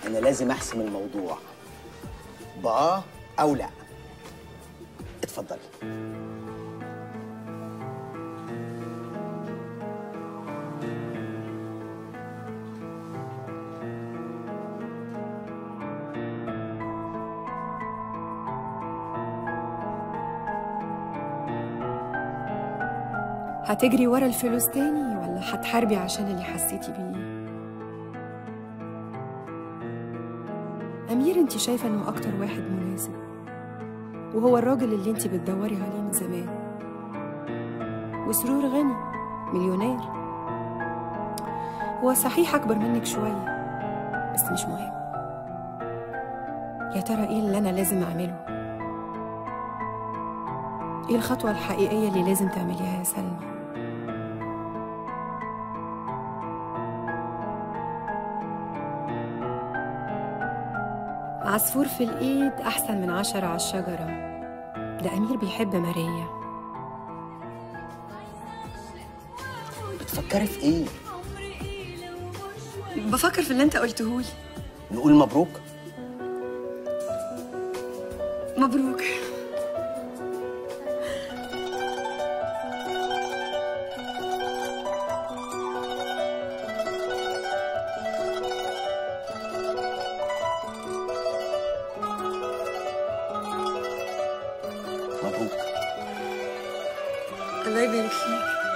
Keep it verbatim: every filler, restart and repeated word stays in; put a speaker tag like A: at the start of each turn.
A: انا لازم احسم الموضوع باه او لا. اتفضلي.
B: هتجري ورا الفلوس تاني ولا هتحاربي عشان اللي حسيتي بيه؟ أمير انت شايفة انه أكتر واحد مناسب، وهو الراجل اللي انت بتدوري عليه من زمان. وسرور غني مليونير، هو صحيح أكبر منك شوية بس مش مهم. يا ترى ايه اللي أنا لازم أعمله؟ ايه الخطوة الحقيقية اللي لازم تعمليها يا سلمى؟ عصفور في الإيد أحسن من عشرة على الشجرة. ده أمير بيحب ماريا.
A: بتفكري في ايه؟
B: بفكر في اللي أنت قلتهولي.
A: نقول مبروك؟
B: مبروك.
A: مبروك.
B: الله يبارك فيك.